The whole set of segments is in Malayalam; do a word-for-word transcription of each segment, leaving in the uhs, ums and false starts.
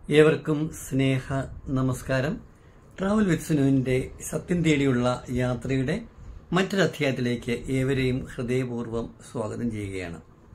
ഏവർക്കും സ്നേഹ നമസ്കാരം. ട്രാവൽ വിത്ത് സുനുവിന്റെ സത്യം തേടിയുള്ള യാത്രയുടെ മറ്റൊരധ്യായത്തിലേക്ക് ഏവരെയും ഹൃദയപൂർവ്വം സ്വാഗതം ചെയ്യുകയാണ്.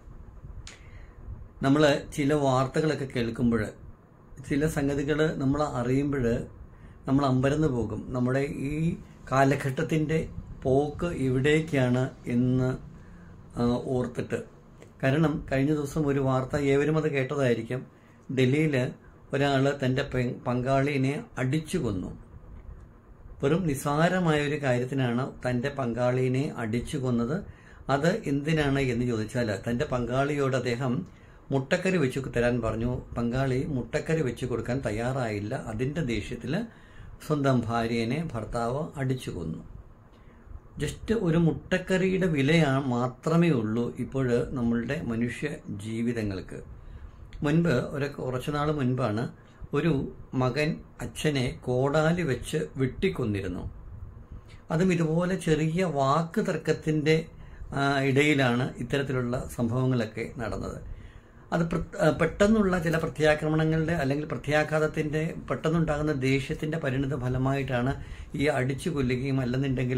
നമ്മൾ ചില വാർത്തകളൊക്കെ കേൾക്കുമ്പോൾ, ചില സംഗതികൾ നമ്മൾ അറിയുമ്പോൾ നമ്മൾ അമ്പരന്ന് പോകും. നമ്മുടെ ഈ കാലഘട്ടത്തിന്റെ പോക്ക് എവിടേക്കാണ് എന്ന് ഓർത്തിട്ട്. കാരണം കഴിഞ്ഞ ദിവസം ഒരു വാർത്ത, ഏവരും അത് കേട്ടതായിരിക്കും. ഡൽഹിയിൽ ഒരാൾ തന്റെ പങ്കാളിനെ അടിച്ചു കൊന്നു. വെറും നിസ്സാരമായ ഒരു കാര്യത്തിനാണ് തന്റെ പങ്കാളിനെ അടിച്ചു കൊന്നത്. അത് എന്തിനാണ് എന്ന് ചോദിച്ചാൽ, തന്റെ പങ്കാളിയോട് അദ്ദേഹം മുട്ടക്കറി വെച്ച് തരാൻ പറഞ്ഞു. പങ്കാളി മുട്ടക്കറി വെച്ച് കൊടുക്കാൻ തയ്യാറായില്ല. അതിന്റെ ദേഷ്യത്തിൽ സ്വന്തം ഭാര്യനെ ഭർത്താവ് അടിച്ചു കൊന്നു. ജസ്റ്റ് ഒരു മുട്ടക്കറിയുടെ വില മാത്രമേ ഉള്ളൂ ഇപ്പോൾ നമ്മളുടെ മനുഷ്യ ജീവിതങ്ങൾക്ക്. മുൻപ് ഒരു കുറച്ചുനാൾ മുൻപാണ് ഒരു മകൻ അച്ഛനെ കോടാലി വെച്ച് വെട്ടിക്കൊന്നിരുന്നു. അതും ഇതുപോലെ ചെറിയ വാക്ക് തർക്കത്തിന്റെ ഇടയിലാണ് ഇത്തരത്തിലുള്ള സംഭവങ്ങളൊക്കെ നടന്നത്. അത് പെട്ടെന്നുള്ള ചില പ്രത്യാക്രമണങ്ങളുടെ അല്ലെങ്കിൽ പ്രത്യാഘാതത്തിന്റെ പെട്ടെന്നുണ്ടാകുന്ന ദേഷ്യത്തിന്റെ പരിണിത ഫലമായിട്ടാണ് ഈ അടിച്ചു കൊല്ലുകയും, അല്ലെന്നുണ്ടെങ്കിൽ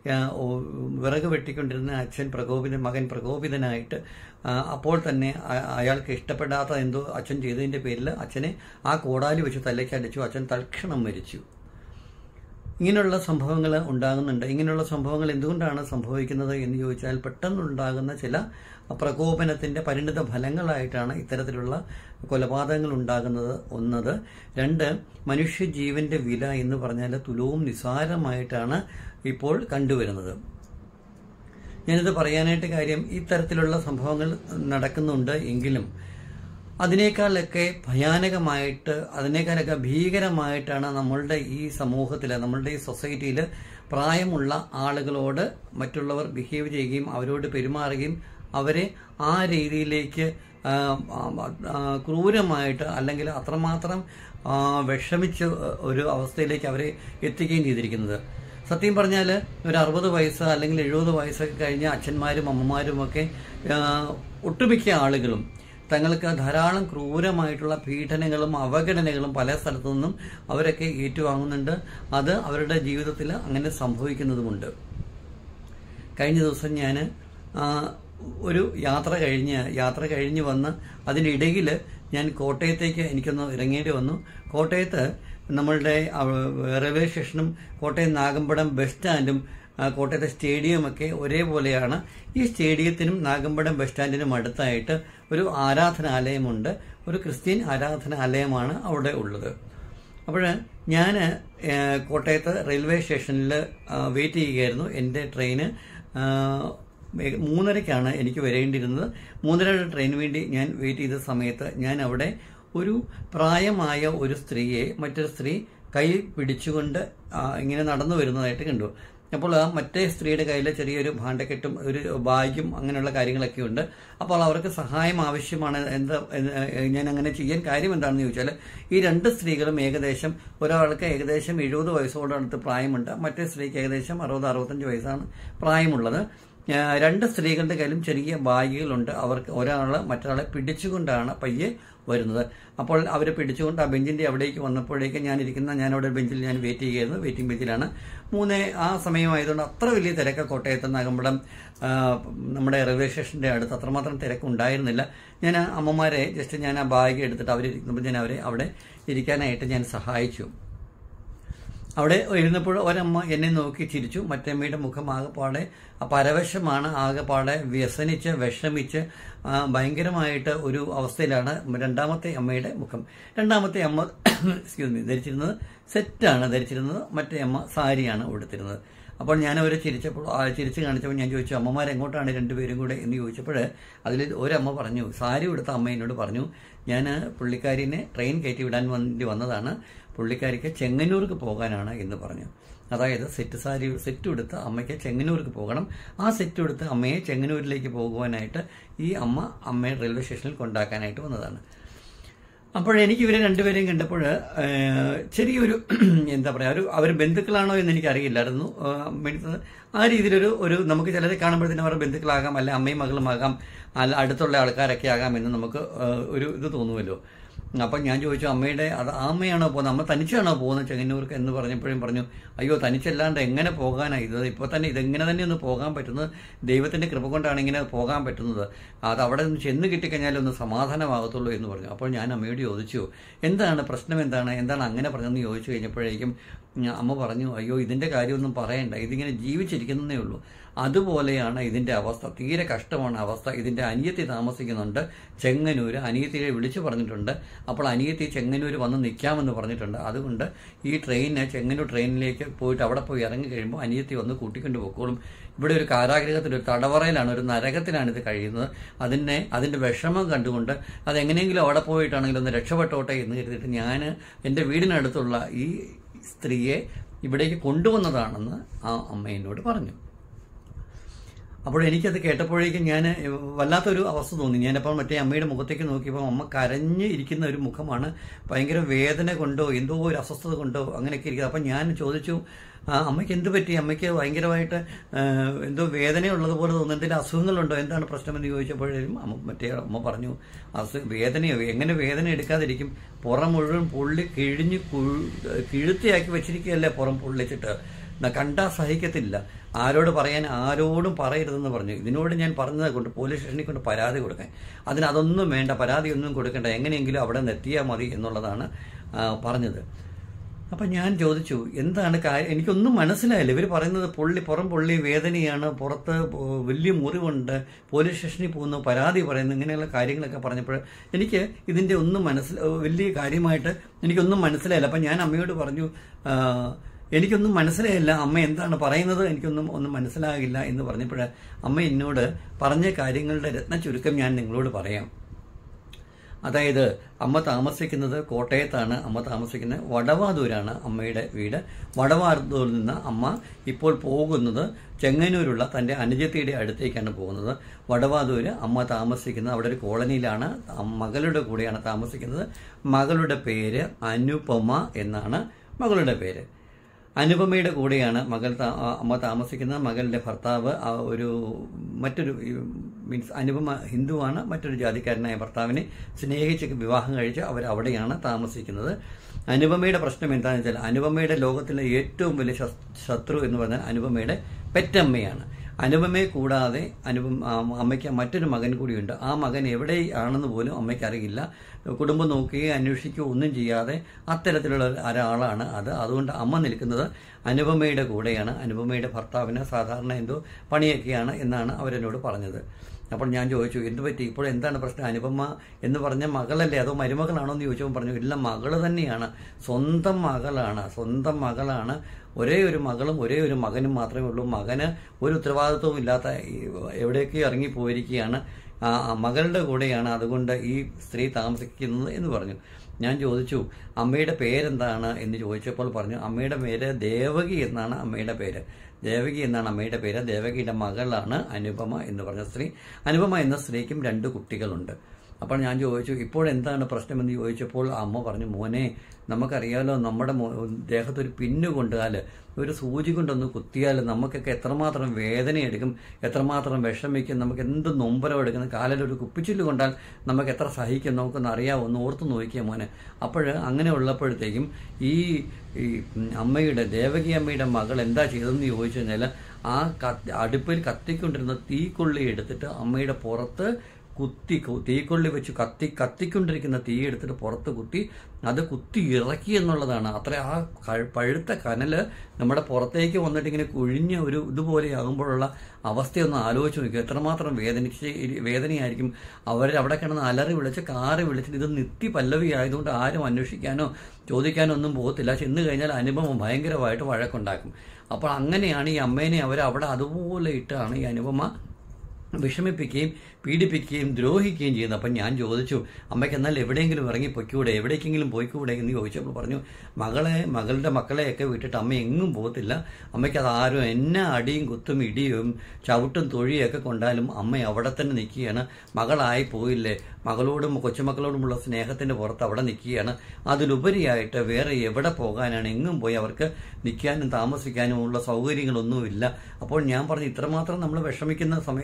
വിറക് വെട്ടിക്കൊണ്ടിരുന്ന അച്ഛൻ പ്രകോപിത മകൻ പ്രകോപിതനായിട്ട് അപ്പോൾ തന്നെ അയാൾക്ക് ഇഷ്ടപ്പെടാത്ത എന്തോ അച്ഛൻ ചെയ്തതിന്റെ പേരിൽ അച്ഛനെ ആ കോടാലി വെച്ച് തലയ്ക്ക് അടിച്ചു. അച്ഛൻ തൽക്ഷണം മരിച്ചു. ഇങ്ങനെയുള്ള സംഭവങ്ങൾ ഉണ്ടാകുന്നുണ്ട്. ഇങ്ങനെയുള്ള സംഭവങ്ങൾ എന്തുകൊണ്ടാണ് സംഭവിക്കുന്നത് എന്ന് ചോദിച്ചാൽ, പെട്ടെന്നുണ്ടാകുന്ന ചില പ്രകോപനത്തിന്റെ പരിണിത ഫലങ്ങളായിട്ടാണ് ഇത്തരത്തിലുള്ള കൊലപാതകങ്ങൾ ഉണ്ടാകുന്നത്. ഒന്നത്. രണ്ട്, മനുഷ്യജീവന്റെ വില എന്ന് പറഞ്ഞാൽ തുലവും നിസ്സാരമായിട്ടാണ് ഇപ്പോൾ കണ്ടുവരുന്നത്. ഞാനിത് പറയാനായിട്ട് കാര്യം, ഇത്തരത്തിലുള്ള സംഭവങ്ങൾ നടക്കുന്നുണ്ട് എങ്കിലും അതിനേക്കാളൊക്കെ ഭയാനകമായിട്ട്, അതിനേക്കാളൊക്കെ ഭീകരമായിട്ടാണ് നമ്മളുടെ ഈ സമൂഹത്തിൽ, നമ്മളുടെ ഈ സൊസൈറ്റിയിൽ പ്രായമുള്ള ആളുകളോട് മറ്റുള്ളവർ ബിഹേവ് ചെയ്യുകയും അവരോട് പെരുമാറുകയും അവരെ ആ രീതിയിലേക്ക് ക്രൂരമായിട്ട് അല്ലെങ്കിൽ അത്രമാത്രം വിഷമിച്ച ഒരു അവസ്ഥയിലേക്ക് അവരെ എത്തിക്കുകയും ചെയ്തിരിക്കുന്നത്. സത്യം പറഞ്ഞാൽ ഒരു അറുപത് വയസ്സ് അല്ലെങ്കിൽ എഴുപത് വയസ്സൊക്കെ കഴിഞ്ഞ അച്ഛന്മാരും അമ്മമാരും ഒക്കെ ഒട്ടുമിക്ക ആളുകളും തങ്ങൾക്ക് ധാരാളം ക്രൂരമായിട്ടുള്ള പീഡനങ്ങളും അവഗണനകളും പല സ്ഥലത്തു നിന്നും അവരൊക്കെ ഏറ്റുവാങ്ങുന്നുണ്ട്. അത് അവരുടെ ജീവിതത്തിൽ അങ്ങനെ സംഭവിക്കുന്നതുമുണ്ട്. കഴിഞ്ഞ ദിവസം ഞാൻ ഒരു യാത്ര കഴിഞ്ഞ് യാത്ര കഴിഞ്ഞ് വന്ന് അതിനിടയിൽ ഞാൻ കോട്ടയത്തേക്ക് എനിക്കൊന്ന് ഇറങ്ങേണ്ടി വന്നു. കോട്ടയത്ത് നമ്മളുടെ റെയിൽവേ സ്റ്റേഷനും കോട്ടയം നാഗമ്പടം ബസ് സ്റ്റാൻഡും കോട്ടയത്തെ സ്റ്റേഡിയമൊക്കെ ഒരേപോലെയാണ്. ഈ സ്റ്റേഡിയത്തിനും നാഗമ്പടം ബസ് സ്റ്റാൻഡിനും അടുത്തായിട്ട് ഒരു ആരാധനാലയമുണ്ട്. ഒരു ക്രിസ്ത്യൻ ആരാധനാലയമാണ് അവിടെ ഉള്ളത്. അപ്പോൾ ഞാൻ കോട്ടയത്ത് റെയിൽവേ സ്റ്റേഷനിൽ വെയിറ്റ് ചെയ്യുകയായിരുന്നു. എൻ്റെ ട്രെയിന് മൂന്നരയ്ക്കാണ് എനിക്ക് വരേണ്ടിയിരുന്നത്. മൂന്നരയുടെ ട്രെയിന് വേണ്ടി ഞാൻ വെയിറ്റ് ചെയ്ത സമയത്ത് ഞാൻ അവിടെ ഒരു പ്രായമായ ഒരു സ്ത്രീയെ മറ്റൊരു സ്ത്രീ കൈ പിടിച്ചുകൊണ്ട് ഇങ്ങനെ നടന്നു വരുന്നതായിട്ട് കണ്ടു. അപ്പോൾ ആ മറ്റേ സ്ത്രീയുടെ കയ്യിൽ ചെറിയൊരു ഭാണ്ഡക്കെട്ടും ഒരു ബാഗും അങ്ങനെയുള്ള കാര്യങ്ങളൊക്കെ ഉണ്ട്. അപ്പോൾ അവർക്ക് സഹായം ആവശ്യമാണ്. എന്താ ഞാൻ അങ്ങനെ ചെയ്യാൻ കാര്യം എന്താണെന്ന് ചോദിച്ചാൽ, ഈ രണ്ട് സ്ത്രീകളും ഏകദേശം, ഒരാൾക്ക് ഏകദേശം എഴുപത് വയസ്സോടടുത്ത് പ്രായമുണ്ട്, മറ്റേ സ്ത്രീക്ക് ഏകദേശം അറുപത് അറുപത്തഞ്ച് വയസ്സാണ് പ്രായമുള്ളത്. രണ്ട് സ്ത്രീകളുടെ കയ്യിലും ചെറിയ ബാഗുകളുണ്ട്. അവർക്ക് ഒരാൾ മറ്റൊരാളെ പിടിച്ചുകൊണ്ടാണ് പയ്യെ വരുന്നത്. അപ്പോൾ അവരെ പിടിച്ചുകൊണ്ട് ആ ബെഞ്ചിന്റെ അവിടേക്ക് വന്നപ്പോഴേക്കും ഞാനിരിക്കുന്ന ഞാനവിടെ ബെഞ്ചിൽ ഞാൻ വെയിറ്റ് ചെയ്യുകയായിരുന്നു. വെയിറ്റിംഗ് ബെഞ്ചിലാണ്. മൂന്ന് ആ സമയമായതുകൊണ്ട് അത്ര വലിയ തിരക്ക് കോട്ടയത്ത് നാഗമ്പടം നമ്മുടെ റെയിൽവേ സ്റ്റേഷന്റെ അടുത്ത് അത്രമാത്രം തിരക്കുണ്ടായിരുന്നില്ല. ഞാൻ അമ്മമാരെ ജസ്റ്റ് ഞാൻ ആ ബാഗ് എടുത്തിട്ട് അവരിരിക്കുമ്പോൾ ഞാൻ അവരെ അവിടെ ഇരിക്കാനായിട്ട് ഞാൻ സഹായിച്ചു. അവിടെ ഇരുന്നപ്പോൾ ഒരമ്മ എന്നെ നോക്കി ചിരിച്ചു. മറ്റമ്മയുടെ മുഖം ആകെപ്പാടെ പരവശമാണ്, ആകെപ്പാടെ വ്യസനിച്ച് വിഷമിച്ച് ഭയങ്കരമായിട്ട് ഒരു അവസ്ഥയിലാണ് രണ്ടാമത്തെ അമ്മയുടെ മുഖം. രണ്ടാമത്തെ അമ്മ എക്സ്ക്യൂസ് മീ ധരിച്ചിരുന്നത് സെറ്റാണ് ധരിച്ചിരുന്നത്. മറ്റേ അമ്മ സാരിയാണ് ഉടുത്തിരുന്നത്. അപ്പോൾ ഞാൻ അവരെ ചിരിച്ചപ്പോൾ ചിരിച്ച് കാണിച്ചപ്പോൾ ഞാൻ ചോദിച്ചു, അമ്മമാരെങ്ങോട്ടാണ് രണ്ടുപേരും കൂടെ എന്ന് ചോദിച്ചപ്പോൾ അതിൽ ഒരമ്മ പറഞ്ഞു, സാരി ഉടുത്ത അമ്മ എന്നോട് പറഞ്ഞു, ഞാൻ പുള്ളിക്കാരിനെ ട്രെയിൻ കയറ്റി വിടാൻ വേണ്ടി വന്നതാണ്, പുള്ളിക്കാരിക്ക് ചെങ്ങന്നൂർക്ക് പോകാനാണ് എന്ന് പറഞ്ഞു. അതായത് സെറ്റ് സാരി സെറ്റ് എടുത്ത അമ്മയ്ക്ക് ചെങ്ങന്നൂർക്ക് പോകണം. ആ സെറ്റ് എടുത്ത് അമ്മയെ ചെങ്ങന്നൂരിലേക്ക് പോകുവാനായിട്ട് ഈ അമ്മ അമ്മയെ റെയിൽവേ സ്റ്റേഷനിൽ കൊണ്ടാക്കാനായിട്ട് വന്നതാണ്. അപ്പോഴെനിക്ക് ഇവരെ രണ്ടുപേരെയും കണ്ടപ്പോൾ ചെറിയൊരു എന്താ പറയുക, ഒരു അവർ ബന്ധുക്കളാണോ എന്ന് എനിക്കറിയില്ലായിരുന്നു. ആ രീതിയിലൊരു ഒരു നമുക്ക് ചിലരെ കാണുമ്പോഴത്തേനും അവരുടെ ബന്ധുക്കളാകാം, അല്ലെ അമ്മയും മകളുമാകാം, അല്ല അടുത്തുള്ള ആൾക്കാരൊക്കെ ആകാം എന്ന് നമുക്ക് ഒരു ഇത് തോന്നുമല്ലോ. അപ്പം ഞാൻ ചോദിച്ചു അമ്മയുടെ അത് ആ അമ്മയാണോ പോകുന്നത്, അമ്മ തനിച്ചാണോ പോകുന്നത് ചെങ്ങന്നൂർക്ക് എന്ന് പറഞ്ഞപ്പോഴും പറഞ്ഞു അയ്യോ തനിച്ചല്ലാണ്ട് എങ്ങനെ പോകാനാണ് ഇത് ഇപ്പോൾ തന്നെ ഇതെങ്ങനെ തന്നെ ഒന്ന് പോകാൻ പറ്റുന്നത്, ദൈവത്തിൻ്റെ കൃപ കൊണ്ടാണ് ഇങ്ങനെ പോകാൻ പറ്റുന്നത്, അത് അവിടെ നിന്ന് ചെന്ന് കിട്ടിക്കഴിഞ്ഞാൽ ഒന്ന് സമാധാനമാകത്തുള്ളൂ എന്ന് പറഞ്ഞു. അപ്പോൾ ഞാൻ അമ്മയോട് ചോദിച്ചു എന്താണ് പ്രശ്നം, എന്താണ് എന്താണ് അങ്ങനെ പറഞ്ഞതെന്ന് ചോദിച്ചു കഴിഞ്ഞപ്പോഴേക്കും അമ്മ പറഞ്ഞു അയ്യോ ഇതിൻ്റെ കാര്യമൊന്നും പറയണ്ട, ഇതിങ്ങനെ ജീവിച്ചിരിക്കുന്നതേ ഉള്ളൂ, അതുപോലെയാണ് ഇതിൻ്റെ അവസ്ഥ, തീരെ കഷ്ടമാണ് അവസ്ഥ. ഇതിൻ്റെ അനിയത്തി താമസിക്കുന്നുണ്ട് ചെങ്ങന്നൂര്, അനിയത്തിയെ വിളിച്ചു പറഞ്ഞിട്ടുണ്ട്, അപ്പോൾ അനിയത്തി ചെങ്ങന്നൂർ വന്ന് നിൽക്കാമെന്ന് പറഞ്ഞിട്ടുണ്ട്. അതുകൊണ്ട് ഈ ട്രെയിന് ചെങ്ങന്നൂർ ട്രെയിനിലേക്ക് പോയിട്ട് അവിടെ പോയി ഇറങ്ങി കഴിയുമ്പോൾ അനിയത്തി വന്ന് കൂട്ടിക്കൊണ്ട് പോയിക്കോളും. ഇവിടെ ഒരു കാരാഗ്രഹത്തിൽ ഒരു തടവറയിലാണ്, ഒരു നരകത്തിലാണ് ഇത് കഴിയുന്നത്. അതിനെ അതിൻ്റെ വിഷമം കണ്ടുകൊണ്ട് അതെങ്ങനെയെങ്കിലും അവിടെ പോയിട്ടാണെങ്കിലും ഒന്ന് രക്ഷപ്പെട്ടോട്ടെ എന്ന് കരുതിയിട്ട് ഞാൻ എൻ്റെ വീടിനടുത്തുള്ള ഈ സ്ത്രീയെ ഇവിടേക്ക് കൊണ്ടുവന്നതാണെന്ന് ആ അമ്മ എന്നോട് പറഞ്ഞു. അപ്പോൾ എനിക്കത് കേട്ടപ്പോഴേക്കും ഞാൻ വല്ലാത്തൊരു അവസ്ഥ തോന്നി. ഞാനപ്പോൾ മറ്റേ അമ്മയുടെ മുഖത്തേക്ക് നോക്കിയപ്പോൾ അമ്മ കരഞ്ഞ് ഇരിക്കുന്ന ഒരു മുഖമാണ്, ഭയങ്കര വേദന കൊണ്ടോ എന്തോ ഒരു അസ്വസ്ഥത കൊണ്ടോ അങ്ങനെയൊക്കെ ഇരിക്കുന്നത്. അപ്പം ഞാൻ ചോദിച്ചു അമ്മയ്ക്ക് എന്ത് പറ്റി, അമ്മയ്ക്ക് ഭയങ്കരമായിട്ട് എന്തോ വേദനയുള്ളതുപോലെ തോന്നുന്നതിൻ്റെ അസുഖങ്ങളുണ്ടോ, എന്താണ് പ്രശ്നമെന്ന് ചോദിച്ചപ്പോഴേക്കും അമ്മ മറ്റേ അമ്മ പറഞ്ഞു അസു വേദനയോ എങ്ങനെ വേദന എടുക്കാതിരിക്കും, പുറം മുഴുവൻ പൊള്ളി കിഴിഞ്ഞ് കിഴുത്തിയാക്കി വെച്ചിരിക്കുകയല്ലേ പുറം പൊള്ളിച്ചിട്ട്, കണ്ടാ സഹിക്കത്തില്ല, ആരോട് പറയാൻ ആരോടും പറയരുതെന്ന് പറഞ്ഞു. ഇതിനോട് ഞാൻ പറഞ്ഞത് കൊണ്ട് പോലീസ് സ്റ്റേഷനിൽ കൊണ്ട് പരാതി കൊടുക്കാൻ, അതിന് അതൊന്നും വേണ്ട, പരാതിയൊന്നും കൊടുക്കേണ്ട, എങ്ങനെയെങ്കിലും അവിടെ നിന്ന് എത്തിയാൽ മതി എന്നുള്ളതാണ് പറഞ്ഞത്. അപ്പം ഞാൻ ചോദിച്ചു എന്താണ് കാര്യം, എനിക്കൊന്നും മനസ്സിലായില്ല. ഇവർ പറയുന്നത് പൊള്ളി പുറം പൊള്ളി വേദനയാണ്, പുറത്ത് വലിയ മുറിവുണ്ട്, പോലീസ് സ്റ്റേഷനിൽ പോകുന്നു, പരാതി പറയുന്നു, ഇങ്ങനെയുള്ള കാര്യങ്ങളൊക്കെ പറഞ്ഞപ്പോൾ എനിക്ക് ഇതിൻ്റെ ഒന്നും മനസ്സിൽ വലിയ കാര്യമായിട്ട് എനിക്കൊന്നും മനസ്സിലായില്ല. അപ്പം ഞാൻ അമ്മയോട് പറഞ്ഞു എനിക്കൊന്നും മനസ്സിലായില്ല, അമ്മ എന്താണ് പറയുന്നത്, എനിക്കൊന്നും ഒന്നും മനസ്സിലാകില്ല എന്ന് പറഞ്ഞപ്പോൾ അമ്മ എന്നോട് പറഞ്ഞ കാര്യങ്ങളുടെ രത്ന ചുരുക്കം ഞാൻ നിങ്ങളോട് പറയാം. അതായത് അമ്മ താമസിക്കുന്നത് കോട്ടയത്താണ്, അമ്മ താമസിക്കുന്നത് വടവാതൂരാണ് അമ്മയുടെ വീട്. വടവാതൂരിൽ നിന്ന് അമ്മ ഇപ്പോൾ പോകുന്നത് ചെങ്ങന്നൂരുള്ള തൻ്റെ അനുജത്തിയുടെ അടുത്തേക്കാണ് പോകുന്നത്. വടവാതൂര് അമ്മ താമസിക്കുന്നത് അവിടെ ഒരു കോളനിയിലാണ്, മകളുടെ കൂടെയാണ് താമസിക്കുന്നത്. മകളുടെ പേര് അനുപമ എന്നാണ് മകളുടെ പേര്. അനുപമയുടെ കൂടെയാണ് മകൾ അമ്മ താമസിക്കുന്നത്. മകളുടെ ഭർത്താവ് ഒരു മറ്റൊരു മീൻസ് അനുപമ ഹിന്ദുവാണ്, മറ്റൊരു ജാതിക്കാരനായ ഭർത്താവിനെ സ്നേഹിച്ച് വിവാഹം കഴിച്ച് അവർ അവിടെയാണ് താമസിക്കുന്നത്. അനുപമയുടെ പ്രശ്നം എന്താണെന്ന് വെച്ചാൽ അനുപമയുടെ ലോകത്തിലെ ഏറ്റവും വലിയ ശത്രു എന്ന് പറഞ്ഞാൽ അനുപമയുടെ പെറ്റമ്മയാണ്. അനുപമയെ കൂടാതെ അനുപം അമ്മയ്ക്ക് മറ്റൊരു മകൻ കൂടിയുണ്ട്. ആ മകൻ എവിടെയാണെന്ന് പോലും അമ്മയ്ക്ക് അറിയില്ല. കുടുംബം നോക്കുകയോ അന്വേഷിക്കുകയോ ഒന്നും ചെയ്യാതെ അത്തരത്തിലുള്ള ഒരാളാണ് അത്. അതുകൊണ്ട് അമ്മ നിൽക്കുന്നത് അനുപമയുടെ കൂടെയാണ്. അനുപമയുടെ ഭർത്താവിന് സാധാരണ എന്തോ പണിയൊക്കെയാണ് എന്നാണ് അവരെന്നോട് പറഞ്ഞത്. അപ്പോൾ ഞാൻ ചോദിച്ചു എന്ത് പറ്റി, ഇപ്പോൾ എന്താണ് പ്രശ്നം, അനുപമ എന്ന് പറഞ്ഞ മകളല്ലേ അതോ മരുമകളാണോ എന്ന് ചോദിച്ചപ്പോൾ പറഞ്ഞു ഇല്ല മകള് തന്നെയാണ്, സ്വന്തം മകളാണ്, സ്വന്തം മകളാണ്. ഒരേ ഒരു മകളും ഒരേ ഒരു മകനും മാത്രമേ ഉള്ളൂ. മകന് ഒരു ഉത്തരവാദിത്വവും ഇല്ലാത്ത എവിടേക്ക് ഇറങ്ങി പോയിരിക്കുകയാണ്, മകളുടെ കൂടെയാണ് അതുകൊണ്ട് ഈ സ്ത്രീ താമസിക്കുന്നത് എന്ന് പറഞ്ഞു. ഞാൻ ചോദിച്ചു അമ്മയുടെ പേരെന്താണ് എന്ന് ചോദിച്ചപ്പോൾ പറഞ്ഞു അമ്മയുടെ പേര് ദേവകി എന്നാണ് അമ്മയുടെ പേര്. ദേവകി എന്നാണ് അമ്മയുടെ പേര്. ദേവകിയുടെ മകളാണ് അനുപമ എന്ന് പറഞ്ഞ സ്ത്രീ. അനുപമ എന്ന സ്ത്രീക്കും രണ്ട് കുട്ടികളുണ്ട്. അപ്പോൾ ഞാൻ ചോദിച്ചു ഇപ്പോഴെന്താണ് പ്രശ്നമെന്ന് ചോദിച്ചപ്പോൾ അമ്മ പറഞ്ഞു മോനെ നമുക്കറിയാമല്ലോ നമ്മുടെ ദേഹത്തൊരു പിന്നു കൊണ്ടാൽ ഒരു സൂചി കൊണ്ടൊന്ന് കുത്തിയാൽ നമുക്കൊക്കെ എത്രമാത്രം വേദനയെടുക്കും, എത്രമാത്രം വിഷമിക്കും, നമുക്ക് എന്ത് നൊമ്പരം എടുക്കുന്നു. കാലിലൊരു കുപ്പിച്ചില്ല് കൊണ്ടാൽ നമുക്ക് എത്ര സഹിക്കും നമുക്കൊന്ന് അറിയാമോ, ഒന്ന് ഓർത്ത് നോക്കിയ മോനെ. അപ്പോൾ അങ്ങനെ ഉള്ളപ്പോഴത്തേക്കും ഈ അമ്മയുടെ ദേവകി അമ്മയുടെ മകൾ എന്താ ചെയ്തതെന്ന് ചോദിച്ചു കഴിഞ്ഞാൽ ആ കത്തി അടുപ്പിൽ കത്തിക്കൊണ്ടിരുന്ന തീക്കൊള്ളി എടുത്തിട്ട് അമ്മയുടെ പുറത്ത് കുത്തി തീക്കൊള്ളി വെച്ച് കത്തി കത്തിക്കൊണ്ടിരിക്കുന്ന തീ എടുത്തിട്ട് പുറത്ത് കുത്തി അത് കുത്തി ഇറക്കി എന്നുള്ളതാണ്. അത്ര ആ പഴുത്ത കനല് നമ്മുടെ പുറത്തേക്ക് വന്നിട്ട് ഇങ്ങനെ കുഴിഞ്ഞ ഒരു ഇതുപോലെ ആകുമ്പോഴുള്ള അവസ്ഥയൊന്ന് ആലോചിച്ച് നോക്കുക. എത്രമാത്രം വേദനിച്ച് വേദനയായിരിക്കും. അവർ അവിടെ കിടന്ന് അലറി വിളിച്ച് കാറി വിളിച്ചിട്ട് ഇത് നിത്യ പല്ലവി ആയതുകൊണ്ട് ആരും അന്വേഷിക്കാനോ ചോദിക്കാനോ ഒന്നും പോകത്തില്ല. ചെന്ന് കഴിഞ്ഞാൽ അനുപമ ഭയങ്കരമായിട്ട് വഴക്കുണ്ടാക്കും. അപ്പോൾ അങ്ങനെയാണ് ഈ അമ്മേനെ അവർ അവിടെ അതുപോലെ ഇട്ടാണ് ഈ അനുപമ വിഷമിപ്പിക്കുകയും പീഡിപ്പിക്കുകയും ദ്രോഹിക്കുകയും ചെയ്യുന്നത്. അപ്പം ഞാൻ ചോദിച്ചു അമ്മയ്ക്ക് എന്നാൽ എവിടെയെങ്കിലും ഇറങ്ങി പൊയ്ക്കൂടെ, എവിടേക്കെങ്കിലും പോയിക്കൂടെ എന്ന് ചോദിച്ചപ്പോൾ പറഞ്ഞു മകളെ മകളുടെ മക്കളെയൊക്കെ വിട്ടിട്ട് അമ്മ എങ്ങും പോകത്തില്ല. അമ്മയ്ക്ക് അത് ആരും എന്നെ അടിയും കുത്തും ഇടിയും ചവിട്ടും തൊഴിയൊക്കെ കൊണ്ടാലും അമ്മ അവിടെ തന്നെ നിൽക്കുകയാണ്. മകളായി പോയില്ലേ, മകളോടും കൊച്ചുമക്കളോടുമുള്ള സ്നേഹത്തിൻ്റെ പുറത്ത് അവിടെ നിൽക്കുകയാണ്. അതിലുപരിയായിട്ട് വേറെ എവിടെ പോകാനാണ്, എങ്ങും പോയി അവർക്ക് നിൽക്കാനും താമസിക്കാനും ഉള്ള സൗകര്യങ്ങളൊന്നുമില്ല. അപ്പോൾ ഞാൻ പറഞ്ഞു ഇത്രമാത്രം നമ്മൾ വിഷമിക്കുന്ന സമയത്തൊക്കെ ഉണ്ട്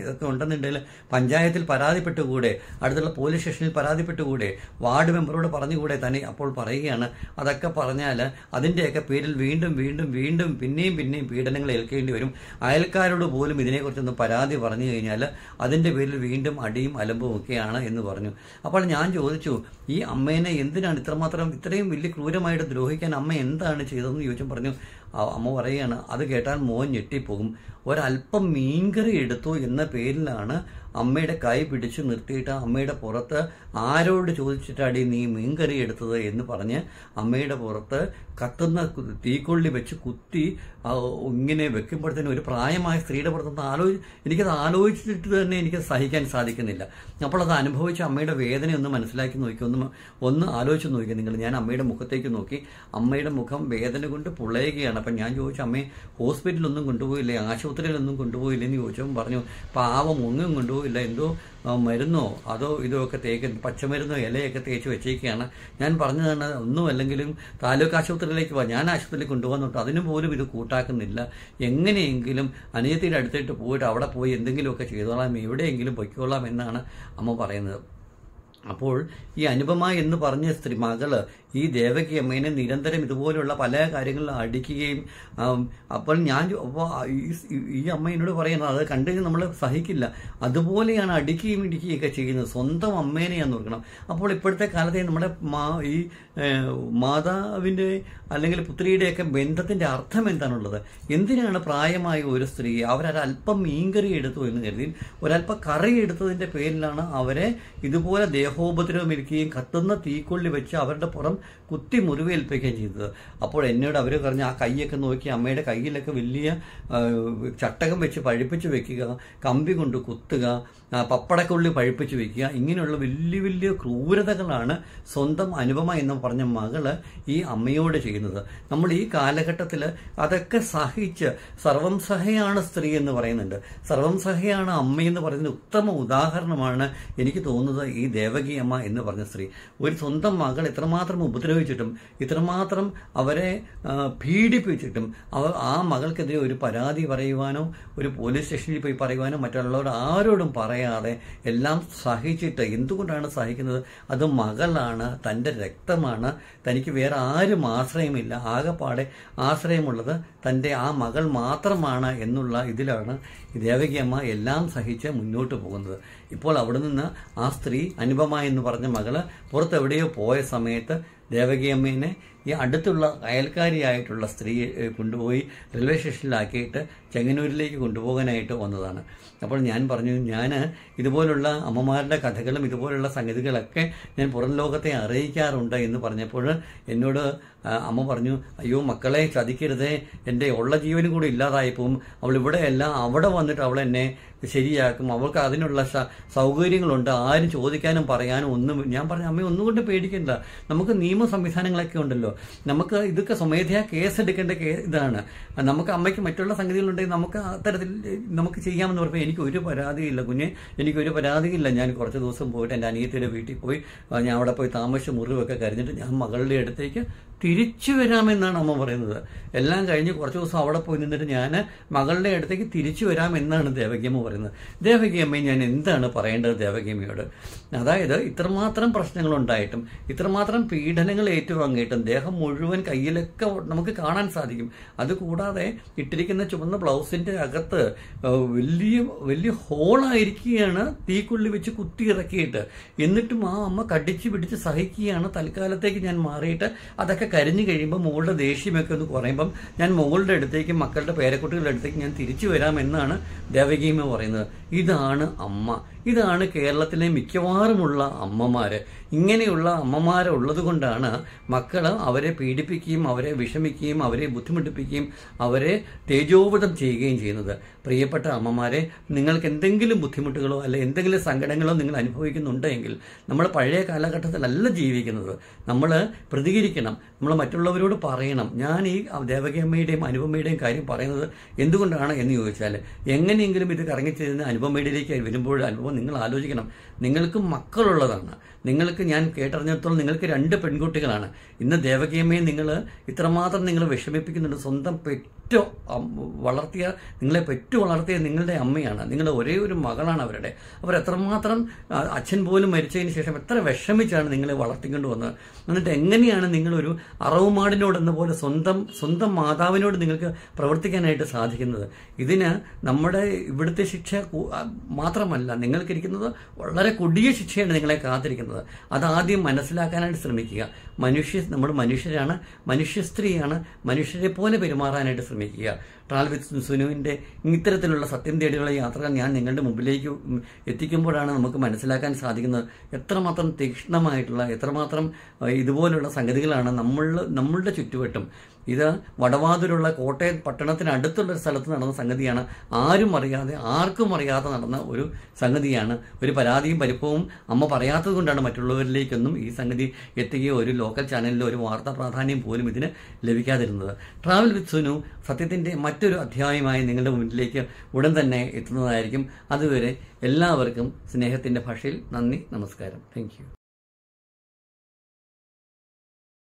ഉണ്ടെന്നുണ്ടെങ്കിൽ പഞ്ചായത്തിൽ പരാതിപ്പെട്ടുകൂടെ, അടുത്തുള്ള പോലീസ് സ്റ്റേഷനിൽ പരാതിപ്പെട്ടുകൂടെ, വാർഡ് മെമ്പറോട് പറഞ്ഞുകൂടെ തന്നെ? അപ്പോൾ പറയുകയാണ് അതൊക്കെ പറഞ്ഞാൽ അതിൻ്റെയൊക്കെ പേരിൽ വീണ്ടും വീണ്ടും വീണ്ടും പിന്നെയും പിന്നെയും പീഡനങ്ങൾ ഏൽക്കേണ്ടി വരും. അയൽക്കാരോട് പോലും ഇതിനെക്കുറിച്ചൊന്ന് പരാതി പറഞ്ഞു കഴിഞ്ഞാൽ അതിൻ്റെ പേരിൽ വീണ്ടും അടിയും അലമ്പും ഒക്കെയാണ് എന്ന് പറഞ്ഞു. അപ്പോൾ ഞാൻ ചോദിച്ചു, ഈ അമ്മേനെ എന്തിനാണ് ഇത്രമാത്രം ഇത്രയും വലിയ ക്രൂരമായിട്ട് ദ്രോഹിക്കാൻ അമ്മ എന്താണ് ചെയ്തതെന്ന് ചോദിച്ചും പറഞ്ഞു. അമ്മ പറയുകയാണ്, അത് കേട്ടാൽ മോൻ ഞെട്ടിപ്പോകും. ഒരല്പം മീൻകറി എടുത്തു എന്ന പേരിലാണ് അമ്മയുടെ കൈ പിടിച്ചു നിർത്തിയിട്ട് അമ്മയുടെ പുറത്ത് ആരോട് ചോദിച്ചിട്ടാടി നീ മീൻകറി എടുത്തത് എന്ന് പറഞ്ഞ് അമ്മയുടെ പുറത്ത് കത്തുന്ന തീക്കൊള്ളി വെച്ച് കുത്തി ഇങ്ങനെ വെക്കുമ്പോഴത്തേനും ഒരു പ്രായമായ സ്ത്രീയുടെ പുറത്തുനിന്ന് ആലോചി എനിക്കത് ആലോചിച്ചിട്ട് തന്നെ എനിക്ക് സഹിക്കാൻ സാധിക്കുന്നില്ല. അപ്പോൾ അത് അനുഭവിച്ച അമ്മയുടെ വേദന ഒന്ന് മനസ്സിലാക്കി നോക്കി, ഒന്ന് ഒന്ന് ആലോചിച്ച് നോക്കി നിങ്ങൾ. ഞാൻ അമ്മയുടെ മുഖത്തേക്ക് നോക്കി, അമ്മയുടെ മുഖം വേദന കൊണ്ട് പുളയുകയാണ്. അപ്പം ഞാൻ ചോദിച്ചു, അമ്മയെ ഹോസ്പിറ്റലൊന്നും കൊണ്ടുപോയില്ലേ, ആശുപത്രിയിലൊന്നും കൊണ്ടുപോയില്ലേ എന്ന് ചോദിച്ചപ്പോൾ പറഞ്ഞു, പാവം ഒന്നും കൊണ്ടുപോയില്ല, എന്തോ മരുന്നോ അതോ ഇതോ ഒക്കെ തേക്ക് പച്ചമരുന്നോ ഇലയൊക്കെ തേച്ച് വെച്ചേക്കാണ്. ഞാൻ പറഞ്ഞതാണ് ഒന്നും അല്ലെങ്കിലും താലൂക്ക് ആശുപത്രിയിലേക്ക് പോവാം, ഞാൻ ആശുപത്രിയിൽ കൊണ്ടുപോകാൻ തൊട്ട് അതിനു പോലും ഇത് കൂട്ടാക്കുന്നില്ല. എങ്ങനെയെങ്കിലും അനിയത്തിയുടെ അടുത്തിട്ട് പോയിട്ട് അവിടെ പോയി എന്തെങ്കിലുമൊക്കെ ചെയ്തോളാം, എവിടെയെങ്കിലും പൊയ്ക്കോളാം എന്നാണ് അമ്മ പറയുന്നത്. അപ്പോൾ ഈ അനുപമ എന്ന് പറഞ്ഞ സ്ത്രീ മകള് ഈ ദേവകി അമ്മേനെ നിരന്തരം ഇതുപോലുള്ള പല കാര്യങ്ങളിലും അടിക്കുകയും, അപ്പോൾ ഞാൻ അപ്പോൾ ഈ അമ്മ എന്നോട് പറയുന്നത് അത് കണ്ടു കഴിഞ്ഞാൽ നമ്മൾ സഹിക്കില്ല, അതുപോലെയാണ് അടിക്കുകയും ഇടിക്കുകയൊക്കെ ചെയ്യുന്നത്. സ്വന്തം അമ്മേനെയാന്ന് ഓർക്കണം. അപ്പോൾ ഇപ്പോഴത്തെ കാലത്തെ നമ്മുടെ മാ ഈ മാതാവിൻ്റെ അല്ലെങ്കിൽ പുത്രിയുടെയൊക്കെ ബന്ധത്തിന്റെ അർത്ഥം എന്താണുള്ളത്? എന്തിനാണ് പ്രായമായ ഒരു സ്ത്രീ അവരൊരല്പം മീൻകറി എടുത്തു എന്ന് കരുതി ഒരല്പം കറി എടുത്തതിന്റെ പേരിലാണ് അവരെ ഇതുപോലെ ദേഹോപദ്രവമേൽക്കുകയും കത്തുന്ന തീക്കൊള്ളി വെച്ച് അവരുടെ പുറം കുത്തി മുറിവേൽപ്പിക്കുകയും ചെയ്തത്. അപ്പോൾ എന്നോട് അവർ പറഞ്ഞ് ആ കൈയൊക്കെ നോക്കി അമ്മയുടെ കയ്യിലൊക്കെ വലിയ ചട്ടകം വെച്ച് പഴുപ്പിച്ച് വെക്കുക, കമ്പി കൊണ്ട് കുത്തുക, പപ്പടക്കൊള്ളി പഴുപ്പിച്ച് വെക്കുക, ഇങ്ങനെയുള്ള വലിയ വലിയ ക്രൂരതകളാണ് സ്വന്തം അനുപമ എന്ന് പറഞ്ഞ മകള് ഈ അമ്മയോട് ചെയ്യുന്നത്. നമ്മൾ ഈ കാലഘട്ടത്തിൽ അതൊക്കെ സഹിച്ച് സർവം സഹയാണ് സ്ത്രീ എന്ന് പറയുന്നുണ്ട്, സർവം സഹയാണ് അമ്മയെന്ന് പറയുന്ന ഉത്തമ ഉദാഹരണമാണ് എനിക്ക് തോന്നുന്നത് ഈ ദേവകി അമ്മ എന്ന് പറഞ്ഞ സ്ത്രീ. ഒരു സ്വന്തം മകൾ ഇത്രമാത്രം ഉപദ്രവിച്ചിട്ടും ഇത്രമാത്രം അവരെ പീഡിപ്പിച്ചിട്ടും അവർ ആ മകൾക്കെതിരെ ഒരു പരാതി പറയുവാനോ ഒരു പോലീസ് സ്റ്റേഷനിൽ പോയി പറയുവാനോ മറ്റുള്ളവരോട് ആരോടും പറയാതെ എല്ലാം സഹിച്ചിട്ട്, എന്തുകൊണ്ടാണ് സഹിക്കുന്നത്? അത് മകളാണ്, തൻ്റെ രക്തമാണ്, തനിക്ക് വേറെ ആരും ആശ്രയമില്ല, ആകെപ്പാടെ ആശ്രയമുള്ളത് തൻ്റെ ആ മകൾ മാത്രമാണ് എന്നുള്ള ഇതിലാണ് ദേവകി അമ്മ എല്ലാം സഹിച്ച് മുന്നോട്ട് പോകുന്നത്. ഇപ്പോൾ അവിടെ നിന്ന് ആ സ്ത്രീ അനുപമ എന്ന് പറഞ്ഞ മകള് പുറത്തെവിടെയോ പോയ സമയത്ത് ദേവകി അമ്മേനെ ഈ അടുത്തുള്ള അയൽക്കാരിയായിട്ടുള്ള സ്ത്രീ കൊണ്ടുപോയി റെയിൽവേ സ്റ്റേഷനിലാക്കിയിട്ട് ചെങ്ങന്നൂരിലേക്ക് കൊണ്ടുപോകാനായിട്ട് വന്നതാണ്. അപ്പോൾ ഞാൻ പറഞ്ഞു, ഞാൻ ഇതുപോലുള്ള അമ്മമാരുടെ കഥകളും ഇതുപോലുള്ള സംഗതികളൊക്കെ ഞാൻ പുറം ലോകത്തെ അറിയിക്കാറുണ്ട് എന്ന് പറഞ്ഞപ്പോൾ എന്നോട് അമ്മ പറഞ്ഞു, അയ്യോ മക്കളെ ചതിക്കരുതേ, എൻ്റെ ഉള്ള ജീവനും കൂടി ഇല്ലാതായിപ്പോവും, അവൾ ഇവിടെയല്ല അവിടെ വന്നിട്ട് അവൾ എന്നെ ശരിയാക്കും, അവൾക്ക് അതിനുള്ള സൗകര്യങ്ങളുണ്ട്, ആരും ചോദിക്കാനും പറയാനും ഒന്നും. ഞാൻ പറഞ്ഞു, അമ്മ ഒന്നും കൊണ്ട് പേടിക്കണ്ട, നമുക്ക് നിയമ സംവിധാനങ്ങളൊക്കെ ഉണ്ടല്ലോ, നമുക്ക് ഇതൊക്കെ സ്വമേധയാ കേസെടുക്കേണ്ട കേ ഇതാണ്, നമുക്ക് അമ്മയ്ക്ക് മറ്റുള്ള സംഗതികളുണ്ടെങ്കിൽ നമുക്ക് അത്തരത്തിൽ നമുക്ക് ചെയ്യാമെന്ന് പറഞ്ഞാൽ എനിക്ക് ഒരു പരാതിയില്ല കുഞ്ഞെ, എനിക്കൊരു പരാതിയില്ല. ഞാൻ കുറച്ച് ദിവസം പോയിട്ട് എൻ്റെ അനിയത്തിയുടെ വീട്ടിൽ പോയി ഞാൻ അവിടെ പോയി താമസിച്ച് മുറിവൊക്കെ കഴിഞ്ഞിട്ട് ഞാൻ മകളുടെ അടുത്തേക്ക് തിരിച്ചു വരാമെന്നാണ് അമ്മ പറയുന്നത്. എല്ലാം കഴിഞ്ഞ് കുറച്ച് ദിവസം അവിടെ പോയി നിന്നിട്ട് ഞാൻ മകളുടെ അടുത്തേക്ക് തിരിച്ചു വരാമെന്നാണ് ദേവകിയമ്മ പറയുന്നത്. ദേവകിയമ്മയെ ഞാൻ എന്താണ് പറയേണ്ടത് ദേവകിയമ്മയോട്? അതായത് ഇത്രമാത്രം പ്രശ്നങ്ങളുണ്ടായിട്ടും ഇത്രമാത്രം പീഡനങ്ങൾ ഏറ്റുവാങ്ങിയിട്ടും ദേഹം മുഴുവൻ കയ്യിലൊക്കെ നമുക്ക് കാണാൻ സാധിക്കും. അതുകൂടാതെ ഇട്ടിരിക്കുന്ന ചുവന്ന ബ്ലൗസിന്റെ അകത്ത് വലിയ വലിയ ഹോളായിരിക്കുകയാണ്, തീക്കുള്ളി വെച്ച് കുത്തി ഇറക്കിയിട്ട്. എന്നിട്ടും ആ അമ്മ കടിച്ചു പിടിച്ച് സഹിക്കുകയാണ്. തൽക്കാലത്തേക്ക് ഞാൻ മാറിയിട്ട് അതൊക്കെ കരിഞ്ഞു കഴിയുമ്പോൾ മുകളുടെ ദേഷ്യമൊക്കെ ഒന്ന് കുറയുമ്പം ഞാൻ മുകളുടെ അടുത്തേക്ക് മക്കളുടെ പേരക്കുട്ടികളുടെ അടുത്തേക്ക് ഞാൻ തിരിച്ചു വരാമെന്നാണ് ദേവകിയമ്മ പറയുന്നത്. ഇതാണ് അമ്മ, ഇതാണ് കേരളത്തിലെ മിക്കവാറുമുള്ള അമ്മമാര്. ഇങ്ങനെയുള്ള അമ്മമാരുള്ളത് കൊണ്ടാണ് മക്കൾ അവരെ പീഡിപ്പിക്കുകയും അവരെ വിഷമിക്കുകയും അവരെ ബുദ്ധിമുട്ടിപ്പിക്കുകയും അവരെ തേജോവധം ചെയ്യുകയും ചെയ്യുന്നത്. പ്രിയപ്പെട്ട അമ്മമാരെ, നിങ്ങൾക്ക് എന്തെങ്കിലും ബുദ്ധിമുട്ടുകളോ അല്ലെ എന്തെങ്കിലും സങ്കടങ്ങളോ നിങ്ങൾ അനുഭവിക്കുന്നുണ്ടെങ്കിൽ നമ്മൾ പഴയ കാലഘട്ടത്തിലല്ല ജീവിക്കുന്നത്. നമ്മൾ പ്രതികരിക്കണം, നമ്മൾ മറ്റുള്ളവരോട് പറയണം. ഞാൻ ഈ ദേവകിയമ്മയുടെയും അനുപമയുടെയും കാര്യം പറയുന്നത് എന്തുകൊണ്ടാണ് എന്ന് ചോദിച്ചാൽ, എങ്ങനെയെങ്കിലും ഇത് കറങ്ങിച്ചെന്ന് അനുപമയിലേക്ക് വരുമ്പോൾ അനുപമ നിങ്ങൾ ആലോചിക്കണം, നിങ്ങൾക്ക് മക്കളുള്ളതാണ്, നിങ്ങൾക്ക് ഞാൻ കേട്ടറിഞ്ഞിടത്തോളം നിങ്ങൾക്ക് രണ്ട് പെൺകുട്ടികളാണ്. ഇന്ന് ദേവകിയമ്മയെ നിങ്ങൾ ഇത്രമാത്രം നിങ്ങൾ വിഷമിപ്പിക്കുന്നുണ്ട്. സ്വന്തം പെറ്റോ വളർത്തിയ നിങ്ങളെ പെറ്റു വളർത്തിയ നിങ്ങളുടെ അമ്മയാണ്, നിങ്ങളുടെ ഒരേ ഒരു മകളാണ് അവരുടെ. അവർ എത്രമാത്രം അച്ഛൻ പോലും മരിച്ചതിന് ശേഷം എത്ര വിഷമിച്ചാണ് നിങ്ങളെ വളർത്തിക്കൊണ്ട് വന്നത്. എന്നിട്ട് എങ്ങനെയാണ് നിങ്ങളൊരു അറവുമാടിനോട് എന്ന പോലെ സ്വന്തം സ്വന്തം മാതാവിനോട് നിങ്ങൾക്ക് പ്രവർത്തിക്കാനായിട്ട് സാധിക്കുന്നത്? ഇതിന് നമ്മുടെ ഇവിടുത്തെ ശിക്ഷ മാത്രമല്ല, നിങ്ങൾക്കിരിക്കുന്നത് വളരെ കൊടിയ ശിക്ഷയാണ് നിങ്ങളെ കാത്തിരിക്കുന്നത്. അതാദ്യം മനസ്സിലാക്കാനായിട്ട് ശ്രമിക്കുക. മനുഷ്യ നമ്മൾ മനുഷ്യരാണ്, മനുഷ്യ സ്ത്രീയാണ്, മനുഷ്യരെ പോലെ പെരുമാറാനായിട്ട് ശ്രമിക്കുക. ട്രാവൽ വിത്ത് സുനുവിൻ്റെ ഇത്തരത്തിലുള്ള സത്യം തേടിയുള്ള യാത്രകൾ ഞാൻ നിങ്ങളുടെ മുമ്പിലേക്ക് എത്തിക്കുമ്പോഴാണ് നമുക്ക് മനസ്സിലാക്കാൻ സാധിക്കുന്നത് എത്രമാത്രം തീക്ഷ്ണമായിട്ടുള്ള, എത്രമാത്രം ഇതുപോലുള്ള സംഗതികളാണ് നമ്മൾ നമ്മളുടെ ചുറ്റുവട്ടം. ഇത് വടവാതൂരുള്ള കോട്ടയം പട്ടണത്തിനടുത്തുള്ള ഒരു സ്ഥലത്ത് നടന്ന സംഗതിയാണ്. ആരും അറിയാതെ, ആർക്കും അറിയാതെ നടന്ന ഒരു സംഗതിയാണ്. ഒരു പരാതിയും പരിഭവവും അമ്മ പറയാത്തത് കൊണ്ടാണ് മറ്റുള്ളവരിലേക്കൊന്നും ഈ സംഗതി എത്തുകയോ ഒരു ലോക്കൽ ചാനലിലോ ഒരു വാർത്താ പ്രാധാന്യം പോലും ഇതിന് ലഭിക്കാതിരുന്നത്. ട്രാവൽ വിത്ത് സുനു സത്യത്തിൻ്റെ മറ്റൊരു അധ്യായമായി നിങ്ങളുടെ മുന്നിലേക്ക് ഉടൻ തന്നെ എത്തുന്നതായിരിക്കും. അതുവരെ എല്ലാവർക്കും സ്നേഹത്തിൻ്റെ ഭാഷയിൽ നന്ദി, നമസ്കാരം. Thank U.